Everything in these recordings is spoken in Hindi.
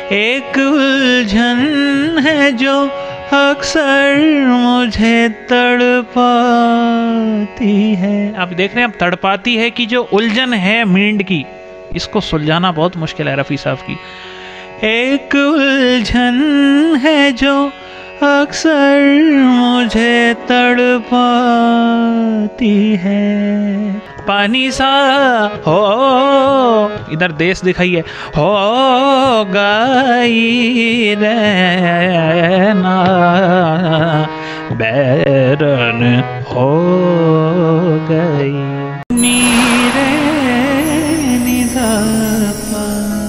एक उलझन है जो अक्सर मुझे तड़पाती है। आप देख रहे हैं, अब तड़पाती है कि जो उलझन है मींड की, इसको सुलझाना बहुत मुश्किल है रफ़ी साहब की। एक उलझन है जो अक्सर मुझे तड़पाती है, पानी सा हो, इधर देश दिखाइए, हो गई रहना, बैरन हो गई नीरे निधापा।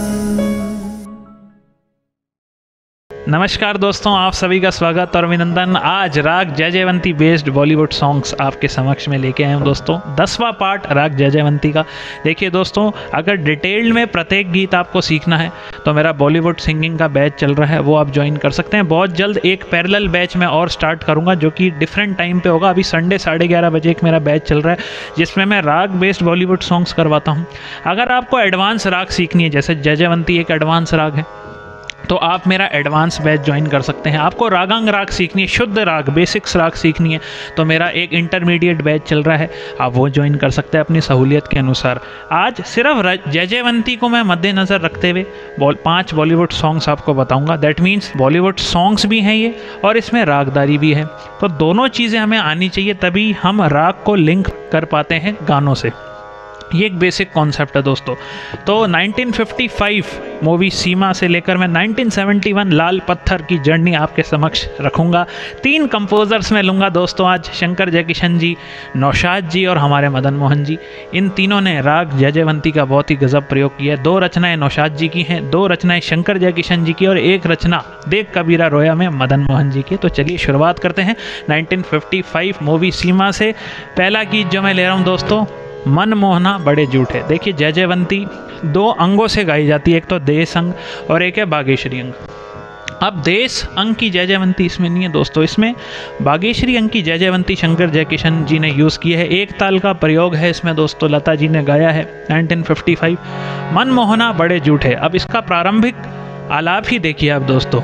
नमस्कार दोस्तों, आप सभी का स्वागत और अभिनंदन। आज राग जयजयवंती बेस्ड बॉलीवुड सॉन्ग्स आपके समक्ष में लेके आए हूँ दोस्तों। 10वां पार्ट राग जयजयवंती का। देखिए दोस्तों, अगर डिटेल में प्रत्येक गीत आपको सीखना है तो मेरा बॉलीवुड सिंगिंग का बैच चल रहा है, वो आप ज्वाइन कर सकते हैं। बहुत जल्द एक पैरेलल बैच मैं और स्टार्ट करूँगा जो कि डिफरेंट टाइम पे होगा। अभी संडे 11:30 बजे एक मेरा बैच चल रहा है जिसमें मैं राग बेस्ड बॉलीवुड सॉन्ग्स करवाता हूँ। अगर आपको एडवांस राग सीखनी है, जैसे जयजयवंती एक एडवांस राग है, तो आप मेरा एडवांस बैच ज्वाइन कर सकते हैं। आपको रागांग राग सीखनी है, शुद्ध राग, बेसिक्स राग सीखनी है, तो मेरा एक इंटरमीडिएट बैच चल रहा है, आप वो ज्वाइन कर सकते हैं अपनी सहूलियत के अनुसार। आज सिर्फ जयजयवंती को मैं मद्देनज़र रखते हुए 5 बॉलीवुड सॉन्ग्स आपको बताऊंगा। दैट मीन्स बॉलीवुड सॉन्ग्स भी हैं ये, और इसमें रागदारी भी है, तो दोनों चीज़ें हमें आनी चाहिए, तभी हम राग को लिंक कर पाते हैं गानों से। ये एक बेसिक कॉन्सेप्ट है दोस्तों। तो 1955 मूवी सीमा से लेकर मैं 1971 लाल पत्थर की जर्नी आपके समक्ष रखूंगा। 3 कंपोजर्स में लूँगा दोस्तों आज, शंकर जयकिशन जी, नौशाद जी और हमारे मदन मोहन जी। इन तीनों ने राग जयजयवंती का बहुत ही गजब प्रयोग किया है। 2 रचनाएं नौशाद जी की हैं, 2 रचनाएं शंकर जयकिशन जी की और 1 रचना देख कबीरा रोया में मदन मोहन जी की। तो चलिए शुरुआत करते हैं 1955 मूवी सीमा से। पहला गीत जो मैं ले रहा हूँ दोस्तों, मन मोहना बड़े झूठे। देखिए जयजयवंती 2 अंगों से गाई जाती है, एक तो देश अंग और एक है बागेश्वरी अंग। अब देश अंग की जयजयवंती इसमें नहीं है दोस्तों, इसमें बागेश्वरी अंग की जयजयवंती शंकर जयकिशन जी ने यूज़ की है। 1 ताल का प्रयोग है इसमें दोस्तों, लता जी ने गाया है 1955 मन मोहना बड़े झूठे। अब इसका प्रारंभिक आलाप ही देखिए आप दोस्तों।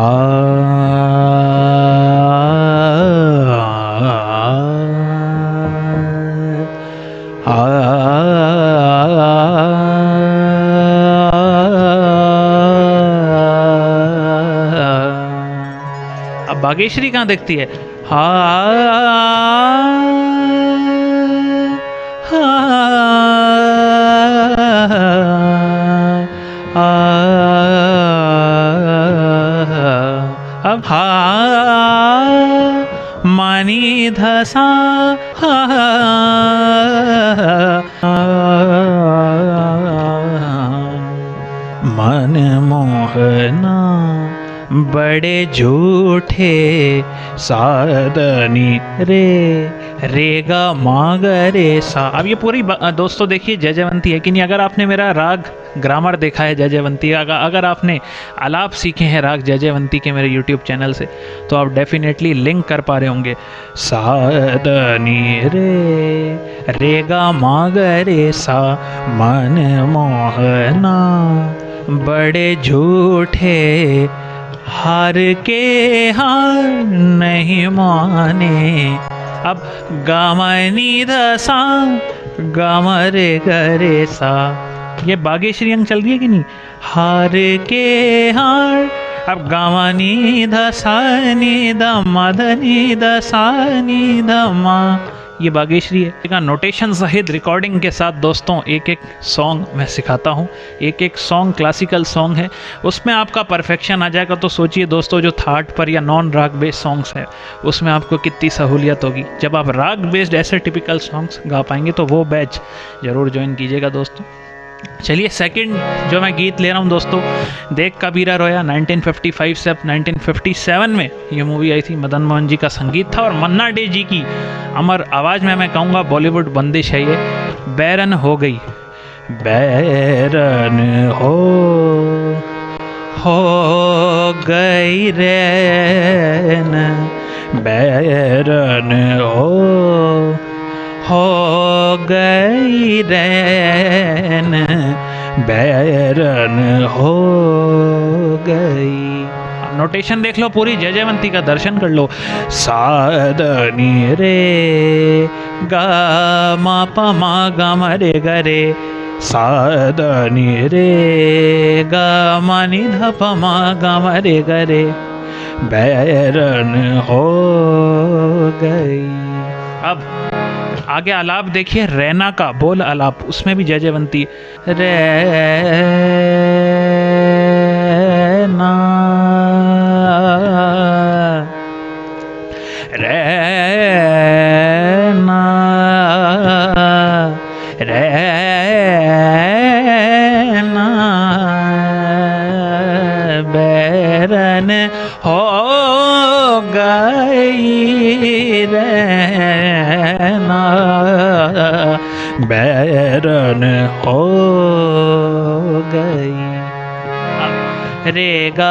अब बागेश्वरी कहाँ दिखती है? अब मानी धसा मन मोहना बड़े झूठे साधनी रे रेगा मागरे सा। अब ये पूरी दोस्तों देखिए जयजयवंती है कि नहीं। अगर आपने मेरा राग ग्रामर देखा है जयजयवंती, अगर आपने आलाप सीखे हैं राग जयजयवंती के मेरे YouTube चैनल से, तो आप डेफिनेटली लिंक कर पा रहे होंगे। साधनी रे रेगा मागरे सा मन मोहना बड़े झूठे हार के हार नहीं माने। अब गामनी धसा गामरे गरे सा, ये बागेश्वरी अंग चल रही है कि नहीं? हार के हार, अब गामनी धसा नि धमा धनी धसा नि धमा, ये बागेश्वरी है। का नोटेशन सहित रिकॉर्डिंग के साथ दोस्तों एक एक सॉन्ग मैं सिखाता हूँ। एक एक सॉन्ग क्लासिकल सॉन्ग है, उसमें आपका परफेक्शन आ जाएगा। तो सोचिए दोस्तों, जो थाट पर या नॉन राग बेस्ड सॉन्ग्स है उसमें आपको कितनी सहूलियत होगी। जब आप राग बेस्ड ऐसे टिपिकल सॉन्ग्स गा पाएंगे तो वो बैच ज़रूर ज्वाइन कीजिएगा दोस्तों। चलिए सेकंड जो मैं गीत ले रहा हूँ दोस्तों, देख कबीरा रोया 1955 से अब 1957 में ये मूवी आई थी। मदन मोहन जी का संगीत था और मन्ना डे जी की अमर आवाज़ में मैं कहूँगा बॉलीवुड बंदिश है ये। बैरन हो गई, बैरन हो गई रैन, बैरन हो गई रैन, बैरन हो नोटेशन देख लो पूरी जयजयवंती का दर्शन कर लो। सा द नी रे गा मा प मा गा म रे ग रे, सा द नी रे गा मा नि ध प मा गा म रे ग रे, बैरन हो गई। अब आगे आलाप देखिए रैना का, बोल आलाप, उसमें भी जयजयवंती। रैना रैना रैना बैरन हो गई रैना, बैरन हो गई। रे गा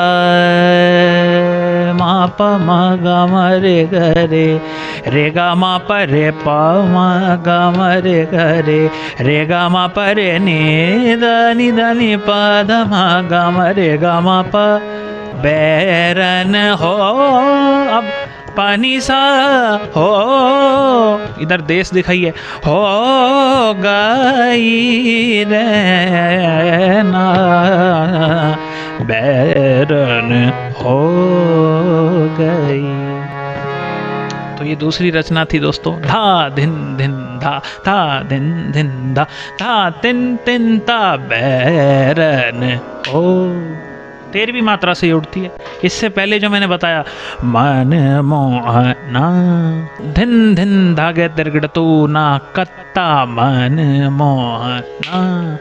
मा प मा गा म रे ग रे, रे गा मा प रे प मा गा म रे ग रे, रे गा मा प रे नि द नि प ध मा गा म रे गा मा प, बैरन हो। अब पानी सा हो, इधर देश दिखाइए, हो गई रैना, बैरन हो गई। तो ये दूसरी रचना थी दोस्तों। धा धिन धिन धा, धा धिन धिन धा, धा तिन तिन ता, बैरन हो। 13वीं मात्रा से उठती है। इससे पहले जो मैंने बताया, मन मोहना धिन धिन धागे तिरगड़ तू ना कत्ता, मन मोहना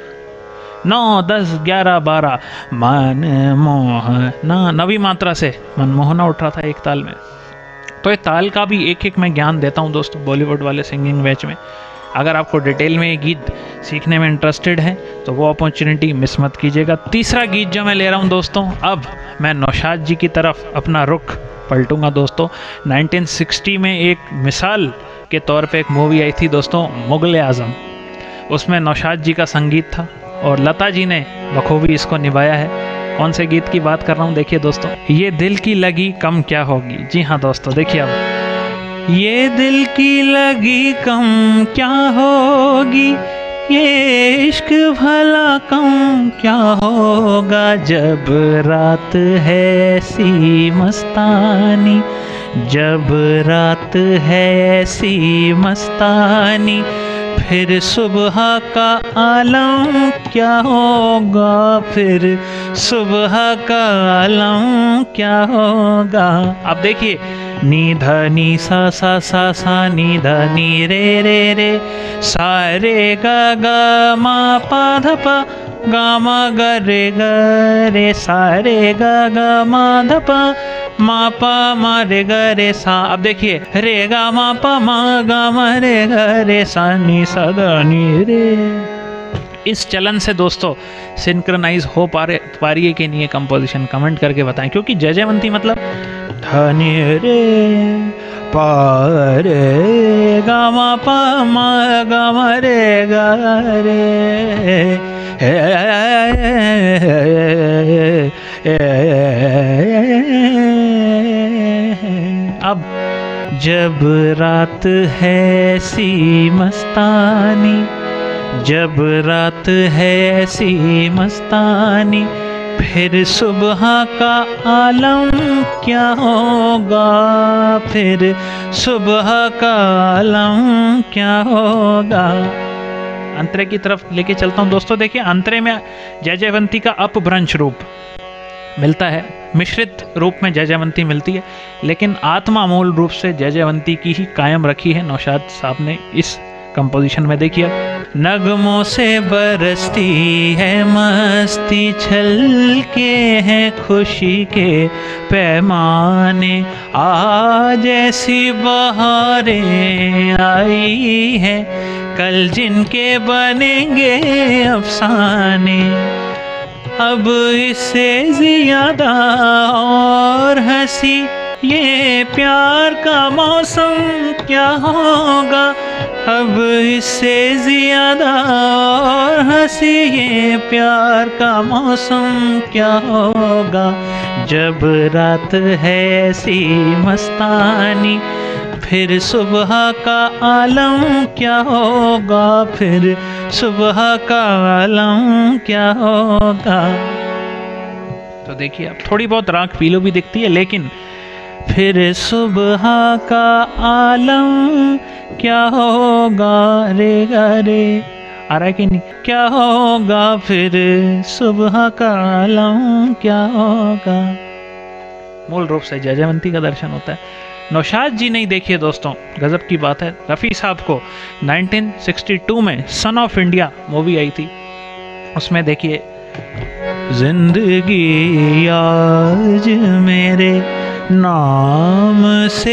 9 10 11 12 मन मोहना, 9वीं मात्रा से मनमोहना उठ रहा था एक ताल में। तो ये ताल का भी एक एक मैं ज्ञान देता हूँ दोस्तों बॉलीवुड वाले सिंगिंग बैच में। अगर आपको डिटेल में ये गीत सीखने में इंटरेस्टेड है तो वो अपॉर्चुनिटी मिस मत कीजिएगा। तीसरा गीत जो मैं ले रहा हूँ दोस्तों, अब मैं नौशाद जी की तरफ अपना रुख पलटूंगा दोस्तों। 1960 में एक मिसाल के तौर पे एक मूवी आई थी दोस्तों, मुगल आज़म। उसमें नौशाद जी का संगीत था और लता जी ने बखूबी इसको निभाया है। कौन से गीत की बात कर रहा हूँ देखिए दोस्तों, ये दिल की लगी कम क्या होगी। जी हाँ दोस्तों, देखिए अब, ये दिल की लगी कम क्या होगी, ये इश्क भला कम क्या होगा, जब रात है सी मस्तानी, जब रात है सी मस्तानी, फिर सुबह का आलम क्या होगा, फिर सुबह का आलम क्या होगा। अब देखिए, नी ध नी सा सा सा सा, नी ध नी रे रे रे, सा रे ग ग मा पा ध प, गा मा ग रे ग रे, सा रे ग ग मा ध प, मा पा मा रे ग रे सा। अब देखिए, रे गा मा पा मा गा मा रे ग रे सा, नी सा द नी रे। इस चलन से दोस्तों सिंक्रोनाइज हो पा रही है कि नहीं ये कंपोजिशन, कमेंट करके बताएं। क्योंकि जयजयवंती मतलब धनी रे पा रे गा मा पा मा गा मा रे गा रे, अब जब रात है सी मस्तानी, जब रात है सी मस्तानी, फिर सुबह का आलम क्या होगा, फिर सुबह का आलम क्या होगा। अंतरे की तरफ लेके चलता हूँ दोस्तों। देखिए, अंतरे में जयजयवंती का अपभ्रंश रूप मिलता है, मिश्रित रूप में जयजयवंती मिलती है, लेकिन आत्मा मूल रूप से जयजयवंती की ही कायम रखी है नौशाद साहब ने इस कंपोजिशन में। देखिए, नगमों से बरसती है मस्ती, छलके हैं खुशी के पैमाने, आज ऐसी बहारें आई हैं, कल जिनके बनेंगे अफसाने, अब इससे ज्यादा और हंसी ये प्यार का मौसम क्या होगा, अब इससे ज्यादा और हंसी ये प्यार का मौसम क्या होगा, जब रात है ऐसी मस्तानी, फिर सुबह का आलम क्या होगा, फिर सुबह का आलम क्या होगा। तो देखिए अब थोड़ी बहुत राग पीलो भी दिखती है, लेकिन फिर सुबह का आलम क्या होगा, रे गा रे आ रहा है कि नहीं, क्या होगा फिर सुबह का आलम क्या होगा। मूल रूप से जयजयवंती का दर्शन होता है। नौशाद जी नहीं देखिए दोस्तों, गजब की बात है। रफ़ी साहब को 1962 में सन ऑफ इंडिया मूवी आई थी, उसमें देखिए, जिंदगी आज मेरे नाम से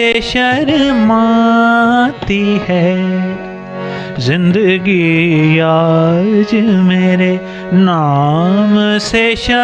शर्माती है, जिंदगी आज मेरे नाम से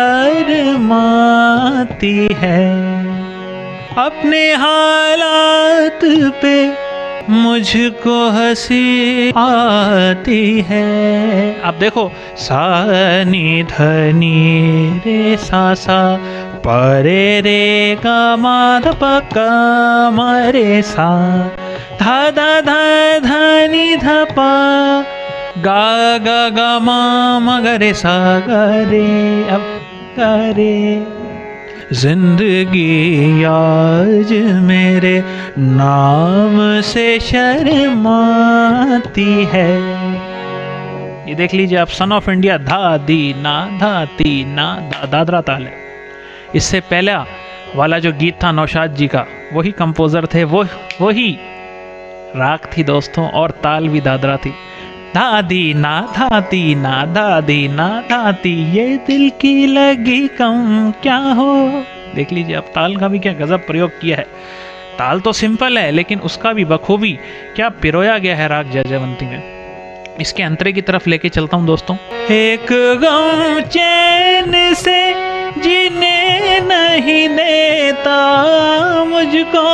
शर्माती है, अपने हालात पे मुझको हंसी आती है। अब देखो, सा नी धनी रे सा सा परे रे गा मा ध प क म रे सा धा धा धा धा नी ध प गा गा गा मा म ग रे सा ग रे अब ग रे। जिंदगी आज मेरे नाम से शर्माती है। ये देख लीजिए आप, सन ऑफ इंडिया धा दी ना धा ती ना दा, दादरा ताल है। इससे पहला वाला जो गीत था नौशाद जी का, वही कंपोजर थे, वही राग थी दोस्तों, और ताल भी दादरा थी। दादी ना धाती ना दादी ना धाती, ये दिल की लगी कम क्या हो। देख लीजिए अब ताल का भी क्या गजब प्रयोग किया है। ताल तो सिंपल है, लेकिन उसका भी बखूबी क्या पिरोया गया है राग जयजयवंती में। इसके अंतरे की तरफ लेके चलता हूँ दोस्तों। एक गम चैन से जीने नहीं देता मुझको,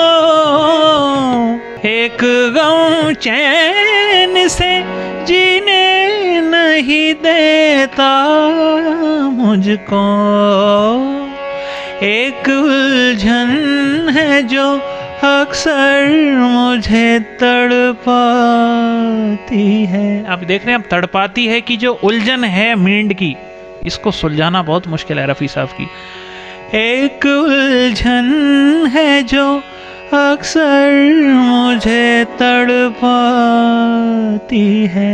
एक गम चैन से जीने नहीं देता मुझको, एक उलझन है जो अक्सर मुझे तड़पाती है। आप देख रहे हैं, अब तड़पाती है कि जो उलझन है मींड की, इसको सुलझाना बहुत मुश्किल है रफ़ी साहब की। एक उलझन है जो अक्सर मुझे तड़पाती है,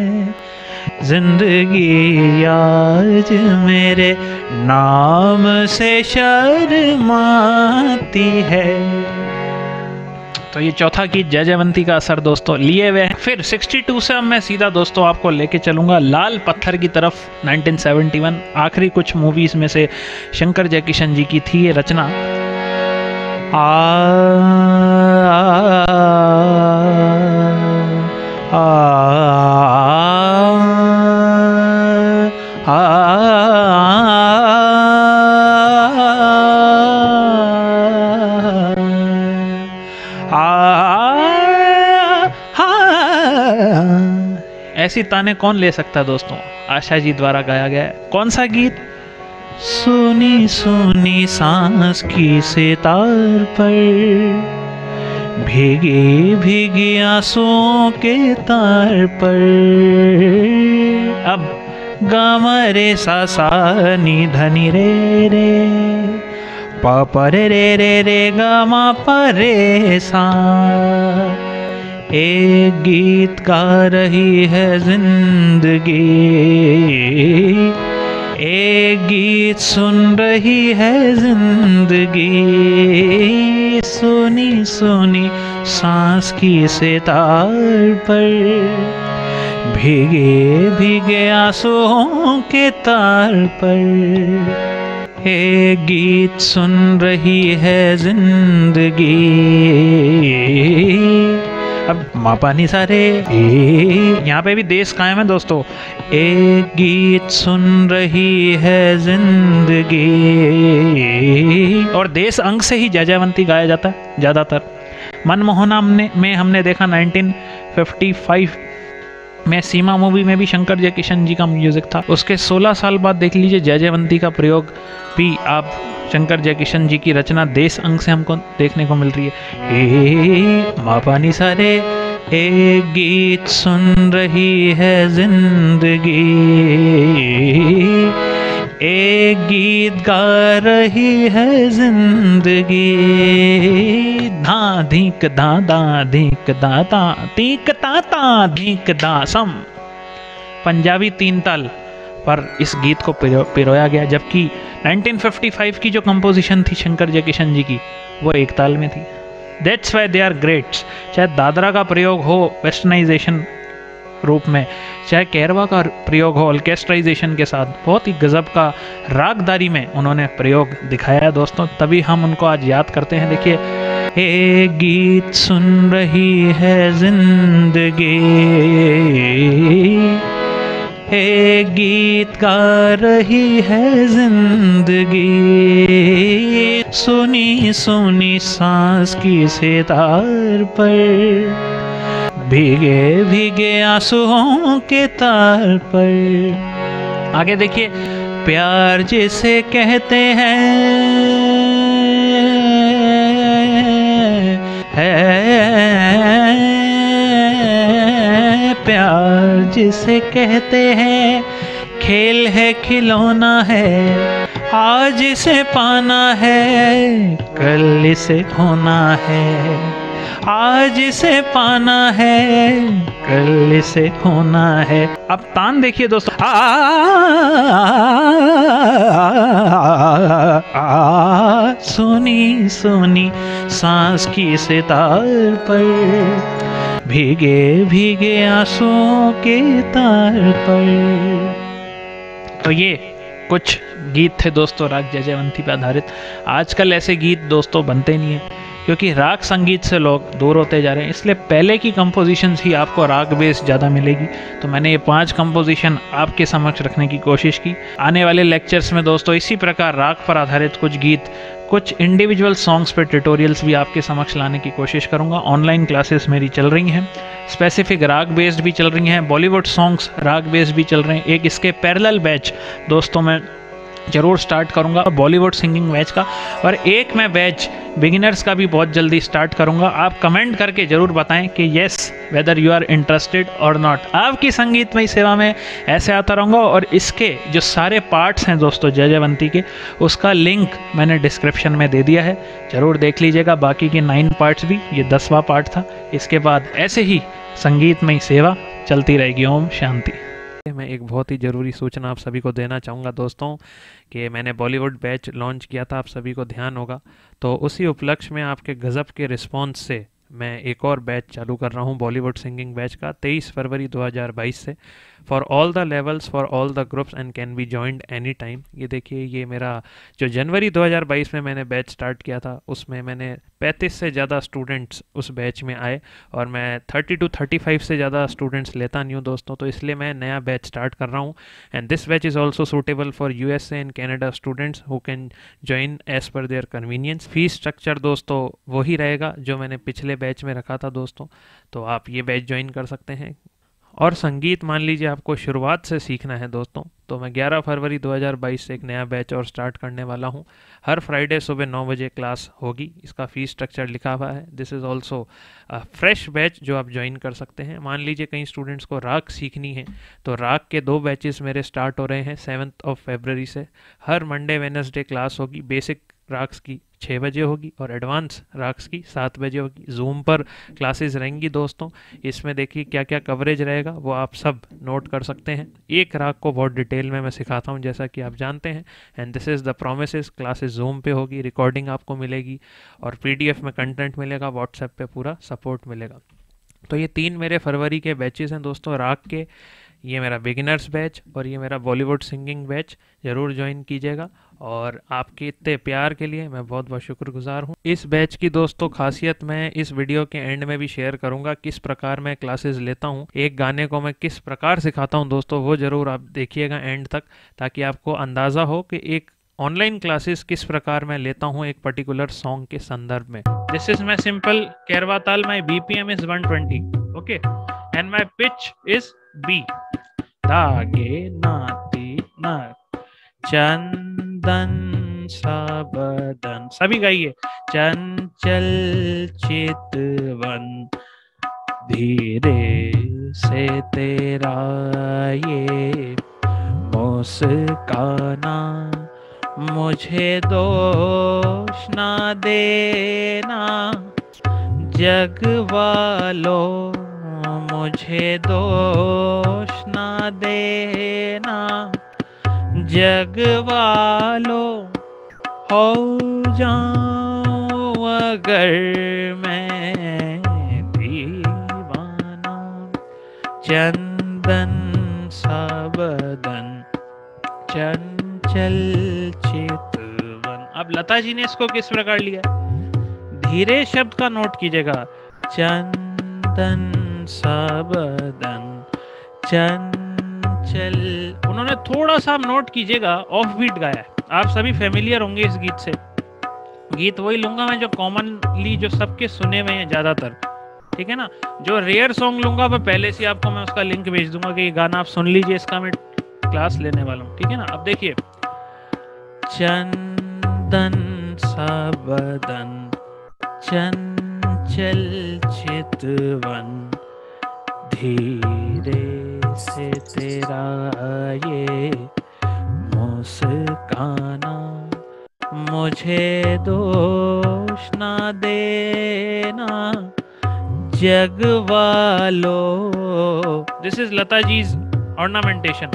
जिंदगी आज मेरे नाम से शर्माती है। तो ये चौथा गीत जयजयवंती का असर दोस्तों लिए हुए हैं। फिर 62 से अब मैं सीधा दोस्तों आपको लेके चलूंगा लाल पत्थर की तरफ। 1971 आखिरी कुछ मूवीज में से शंकर जयकिशन जी की थी ये रचना। ऐसी ताने कौन ले सकता है दोस्तों, आशा जी द्वारा गाया गया है। कौन सा गीत? सोनी सोनी सांस की सितार पर भीगे भीगे आंसुओं के तार पर, अब गामा रे सा सा नी धनी रे रे पा रे रे रे रे गामा परे सा। एक गीत गा रही है जिंदगी, एक गीत सुन रही है जिंदगी, सुनी सुनी सांस की सितार पर भीगे भीगे आंसुओं के तार पर, एक गीत सुन रही है जिंदगी। अब मापानी सारे यहाँ पे भी देश कायम है दोस्तों। एक गीत सुन रही है जिंदगी, और देश अंग से ही जयजयवंती गाया जाता है ज़्यादातर। मनमोहना में हमने देखा 1955 में सीमा मूवी में भी शंकर जयकिशन जी का म्यूजिक था। उसके 16 साल बाद देख लीजिए जयजयवंती का प्रयोग भी आप शंकर जयकिशन जी की रचना देश अंग से हमको देखने को मिल रही है। ए मापानी सारे एक गीत सुन रही है जिंदगी, एक गीत गा रही है जिंदगी, धा धीक धा दा धीक दा ता तीक ता ता धीक दा सम। पंजाबी तीन ताल पर इस गीत को पिरोया गया, जबकि 1955 की जो कंपोजिशन थी शंकर जयकिशन जी की वो एक ताल में थी। That's why they are greats. चाहे दादरा का प्रयोग हो वेस्टर्नाइजेशन रूप में, चाहे कैरवा का प्रयोग हो ऑर्केस्ट्राइजेशन के साथ, बहुत ही गजब का रागदारी में उन्होंने प्रयोग दिखाया है दोस्तों, तभी हम उनको आज याद करते हैं। देखिए, एक गीत सुन रही है जिंदगी, एक गीत गा रही है जिंदगी, सुनी सुनी सांस की सितार पर, भीगे भीगे आंसुओं के तार पर। आगे देखिए, प्यार जिसे कहते हैं प्यार जिसे कहते हैं, खेल है खिलौना है, आज इसे पाना है, कल इसे खोना है, आज इसे पाना है, कल इसे खोना है। अब तान देखिए दोस्तों, सुनी सुनी सांस की सितार पर, भीगे भीगे आंसुओं के तार पर। तो ये कुछ गीत थे दोस्तों राग जयजयवंती पर आधारित। आजकल ऐसे गीत दोस्तों बनते नहीं हैं, क्योंकि राग संगीत से लोग दूर होते जा रहे हैं, इसलिए पहले की कंपोजिशंस ही आपको राग बेस ज़्यादा मिलेगी। तो मैंने ये 5 कंपोजिशन आपके समक्ष रखने की कोशिश की। आने वाले लेक्चर्स में दोस्तों इसी प्रकार राग पर आधारित कुछ गीत, कुछ इंडिविजुअल सॉन्ग्स पे ट्यूटोरियल्स भी आपके समक्ष लाने की कोशिश करूंगा। ऑनलाइन क्लासेस मेरी चल रही हैं, स्पेसिफिक राग बेस्ड भी चल रही हैं, बॉलीवुड सॉन्ग्स राग बेस्ड भी चल रहे हैं। एक इसके पैरेलल बैच दोस्तों मैं ज़रूर स्टार्ट करूंगा बॉलीवुड सिंगिंग बैच का, और एक मैं बैच बिगिनर्स का भी बहुत जल्दी स्टार्ट करूंगा। आप कमेंट करके ज़रूर बताएं कि yes whether you are interested और नॉट। आपकी संगीतमय सेवा में ऐसे आता रहूँगा, और इसके जो सारे पार्ट्स हैं दोस्तों जयजयवंती के, उसका लिंक मैंने डिस्क्रिप्शन में दे दिया है, ज़रूर देख लीजिएगा। बाकी के 9 पार्ट्स भी, ये 10वां पार्ट था। इसके बाद ऐसे ही संगीतमय सेवा चलती रहेगी। ओम शांति। मैं एक बहुत ही ज़रूरी सूचना आप सभी को देना चाहूँगा दोस्तों, कि मैंने बॉलीवुड बैच लॉन्च किया था, आप सभी को ध्यान होगा। तो उसी उपलक्ष्य में आपके गज़ब के रिस्पांस से मैं एक और बैच चालू कर रहा हूँ बॉलीवुड सिंगिंग बैच का 23 फरवरी 2022 से, for all the levels, for all the groups and can be joined any time. ये देखिए, ये मेरा जो जनवरी 2022 में मैंने बैच स्टार्ट किया था, उसमें मैंने 35 से ज़्यादा स्टूडेंट्स उस बैच में आए, और मैं 30 to 35 से ज़्यादा स्टूडेंट्स लेता नहीं हूँ दोस्तों, तो इसलिए मैं नया बैच स्टार्ट कर रहा हूँ। And this batch is also suitable for USA and Canada students who can join as per their convenience. Fees structure दोस्तों वही रहेगा जो मैंने पिछले बैच में रखा था दोस्तों, तो आप ये बैच ज्वाइन कर सकते हैं। और संगीत मान लीजिए आपको शुरुआत से सीखना है दोस्तों, तो मैं 11 फरवरी 2022 से एक नया बैच और स्टार्ट करने वाला हूं। हर फ्राइडे सुबह 9 बजे क्लास होगी। इसका फीस स्ट्रक्चर लिखा हुआ है। This is also fresh batch जो आप ज्वाइन कर सकते हैं। मान लीजिए कई स्टूडेंट्स को राग सीखनी है, तो राग के 2 बैचेस मेरे स्टार्ट हो रहे हैं 7 फरवरी से। हर मंडे वेडनेसडे क्लास होगी। बेसिक राग्स की 6 बजे होगी और एडवांस राग्स की 7 बजे होगी। जूम पर क्लासेस रहेंगी दोस्तों। इसमें देखिए क्या क्या कवरेज रहेगा वो आप सब नोट कर सकते हैं। एक राग को बहुत डिटेल में मैं सिखाता हूं जैसा कि आप जानते हैं। And this is the promises. Classes Zoom पे होगी, रिकॉर्डिंग आपको मिलेगी और PDF में कंटेंट मिलेगा, व्हाट्सएप पे पूरा सपोर्ट मिलेगा। तो ये 3 मेरे फरवरी के बैचेस हैं दोस्तों राग के। ये मेरा बिगिनर्स बैच और ये मेरा बॉलीवुड सिंगिंग बैच, ज़रूर ज्वाइन कीजिएगा। और आपके इतने प्यार के लिए मैं बहुत बहुत शुक्रगुजार हूँ। इस बैच की दोस्तों खासियत मैं इस वीडियो के एंड में भी शेयर करूँगा, किस प्रकार मैं क्लासेस लेता हूँ, एक गाने को मैं किस प्रकार सिखाता हूँ दोस्तों, वो ज़रूर आप देखिएगा एंड तक, ताकि आपको अंदाज़ा हो कि एक ऑनलाइन क्लासेस किस प्रकार मैं लेता हूँ एक पर्टिकुलर सॉन्ग के संदर्भ में। This is my simple kaharwa taal. My BPM is 120, okay, and my pitch is B। धागे नाती ना चंदन सा बदन, सभी गाइए। चंचल चितवन धीरे से तेरा ये मुस्काना, मुझे दोष ना देना जग वालों, मुझे दोष ना देना जग वालों, हो जाऊं अगर मैं दीवाना, चंदन सा बदन चंचल चितवन। अब लता जी ने इसको किस प्रकार लिया? धीरे शब्द का नोट कीजिएगा, चंदन सा बदन चंचल, उन्होंने थोड़ा सा नोट कीजिएगा ऑफ बीट गाया है। आप सभी फेमिलियर होंगे इस गीत से। गीत वही लूंगा मैं जो कॉमनली जो सबके सुने हुए हैं ज्यादातर, ठीक है ना। जो रेयर सॉन्ग लूंगा मैं पहले से आपको मैं उसका लिंक भेज दूंगा कि ये गाना आप सुन लीजिए, इसका मैं क्लास लेने वाला हूँ, ठीक है ना। अब देखिए, चंदन सा बदन चंचल चितवन धीरे से तेरा ये मुस्काना, मुझे दोष ना देना जग वालों। This is Lata ji's ornamentation.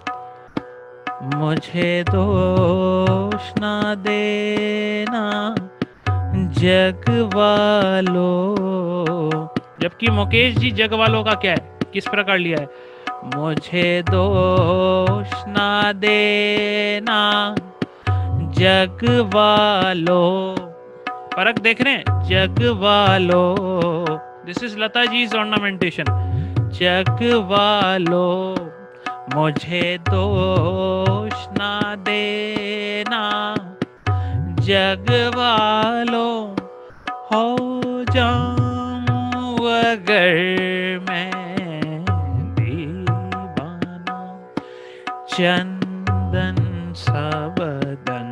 मुझे दोष ना देना जग वालों, जबकि मुकेश जी जग वालों का क्या है, किस प्रकार लिया है? मुझे दोष ना देना जग वालों, फर्क देख रहे हैं? जग वालों, this is Lata ji's ornamentation. जग वालों, मुझे दोष ना देना जग वालों, हो जाऊं अगर मैं दीवाना, चंदन सा बदन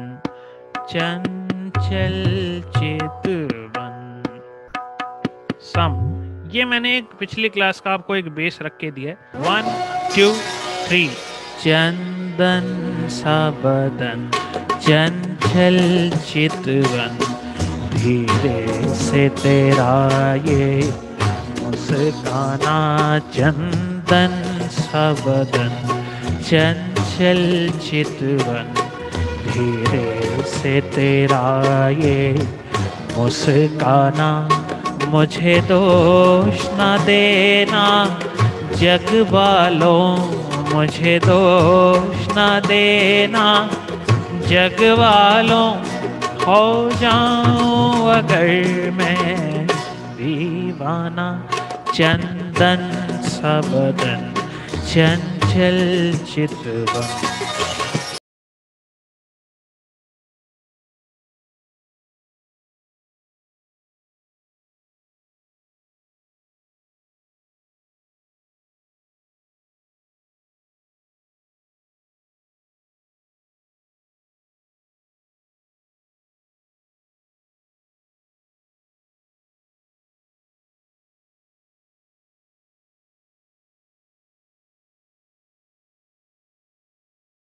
चंचल चितवन। सम, ये मैंने एक पिछली क्लास का आपको एक बेस रख के दिया है। 1 2 3। चंदन सा बदन चंचल चितवन धीरे से तेरा ये मुस्काना, चंदन सा बदन चंचल चितवन धीरे से तेरा ये मुस्काना, मुझे दोष ना देना जग वालों, मुझे दोष ना देना जग वालों, हो जाऊं अगर मैं दीवाना, चंदन सा बदन चंचल चितवन।